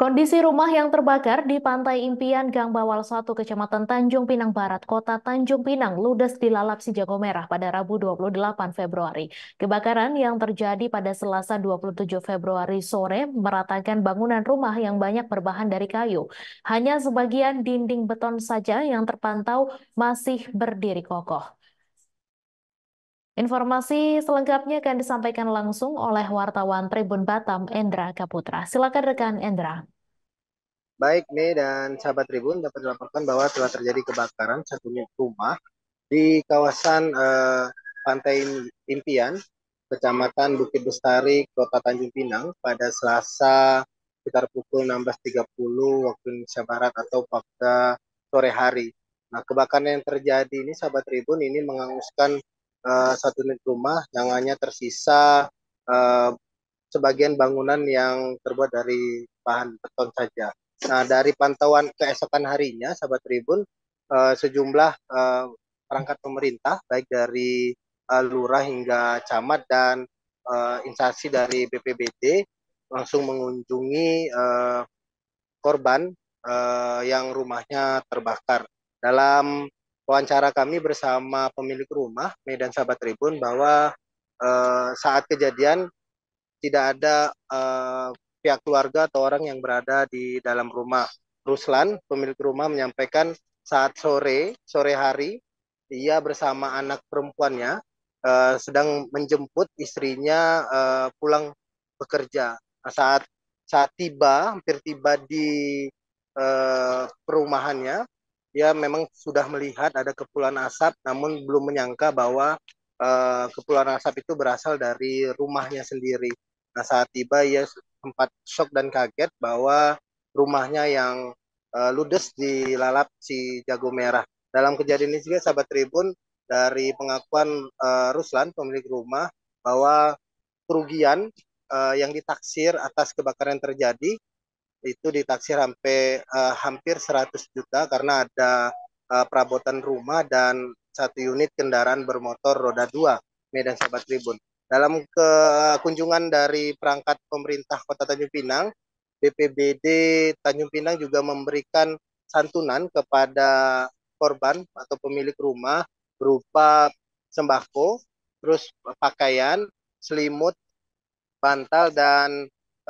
Kondisi rumah yang terbakar di Pantai Impian Gang Bawal 1, Kecamatan Tanjung Pinang Barat, Kota Tanjung Pinang, ludes dilalap si jago merah pada Rabu 28 Februari. Kebakaran yang terjadi pada Selasa 27 Februari sore meratakan bangunan rumah yang banyak berbahan dari kayu. Hanya sebagian dinding beton saja yang terpantau masih berdiri kokoh. Informasi selengkapnya akan disampaikan langsung oleh wartawan Tribun Batam, Endra Kaputra. Silakan rekan Endra. Baik, Mei dan sahabat Tribun dapat dilaporkan bahwa telah terjadi kebakaran satu unit rumah di kawasan Pantai Impian, Kecamatan Bukit Bestari, Kota Tanjung Pinang pada Selasa sekitar pukul 16.30 waktu Indonesia Barat atau pada sore hari. Nah, kebakaran yang terjadi ini sahabat Tribun ini menghanguskan satu unit rumah yang hanya tersisa sebagian bangunan yang terbuat dari bahan beton saja. Nah, dari pantauan keesokan harinya, sahabat Tribun, sejumlah perangkat pemerintah, baik dari lurah hingga camat dan instansi dari BPBD, langsung mengunjungi korban yang rumahnya terbakar. Dalam wawancara kami bersama pemilik rumah, Medan sahabat Tribun, bahwa saat kejadian tidak ada pihak keluarga atau orang yang berada di dalam rumah. Ruslan, pemilik rumah, menyampaikan saat sore hari, ia bersama anak perempuannya sedang menjemput istrinya pulang bekerja. Nah, saat hampir tiba di perumahannya, dia memang sudah melihat ada kepulan asap, namun belum menyangka bahwa kepulan asap itu berasal dari rumahnya sendiri. Nah, saat tiba ia sempat shock dan kaget bahwa rumahnya yang ludes dilalap si jago merah. Dalam kejadian ini juga sahabat Tribun, dari pengakuan Ruslan, pemilik rumah, bahwa kerugian yang ditaksir atas kebakaran yang terjadi itu ditaksir sampai hampir 100 juta karena ada perabotan rumah dan satu unit kendaraan bermotor roda 2, Medan sahabat Tribun. Dalam kunjungan dari perangkat pemerintah Kota Tanjung Pinang, BPBD Tanjung Pinang juga memberikan santunan kepada korban atau pemilik rumah berupa sembako, terus pakaian, selimut, bantal, dan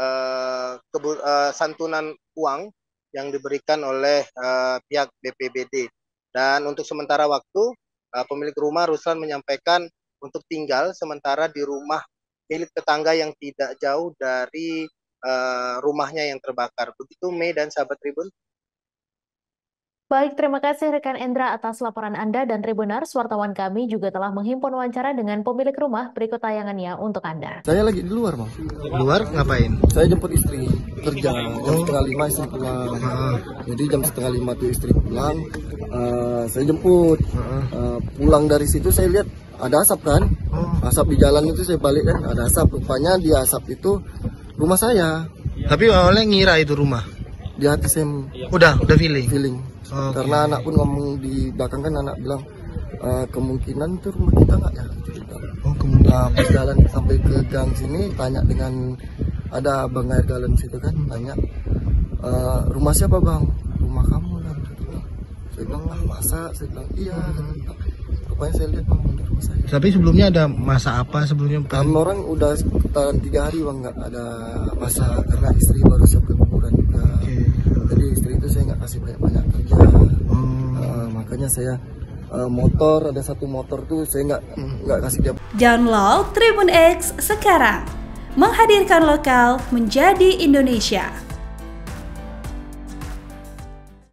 santunan uang yang diberikan oleh pihak BPBD. Dan untuk sementara waktu, pemilik rumah Ruslan menyampaikan untuk tinggal sementara di rumah milik tetangga yang tidak jauh dari rumahnya yang terbakar. Begitu, Mei dan sahabat Tribun. Baik, terima kasih rekan Endra atas laporan Anda, dan Tribunars, wartawan kami juga telah menghimpun wawancara dengan pemilik rumah. Berikut tayangannya untuk Anda. Saya lagi di luar, Bang. Luar ngapain? Saya jemput istri kerja, jam setengah 5 istri pulang. Jadi jam setengah 5 tuh istri pulang, saya jemput. Pulang dari situ saya lihat ada asap kan, asap di jalan itu. Saya balik kan, ada asap. Rupanya di asap itu rumah saya. Tapi awalnya ngira itu rumah? Di hati saya Udah feeling? feeling. Okay. Karena anak pun ngomong di belakang kan, anak bilang kemungkinan itu rumah kita nggak ya. Kemungkinan. Pas jalan sampai ke gang sini, tanya dengan ada abang air galon situ kan, tanya rumah siapa bang? Rumah kamu lah. Saya bilang masa? Saya bilang iya. Rupanya saya lihat bang di rumah saya. Tapi sebelumnya ada masa apa sebelumnya? Kami orang udah sekitar 3 hari bang nggak ada masa, karena istri baru siap ke kuburan juga. Okay. Jadi istri itu saya nggak kasih banyak kerja. Makanya saya motor, ada satu motor tuh saya nggak kasih dia. Download Tribun X sekarang, menghadirkan lokal menjadi Indonesia.